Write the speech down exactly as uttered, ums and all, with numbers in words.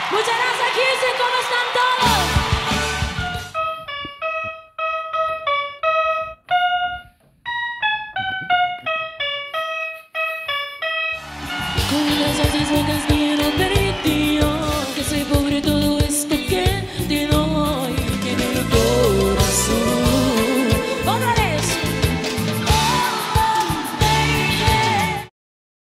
Muchas gracias, Kirsten, ¿cómo están todos? Con las artes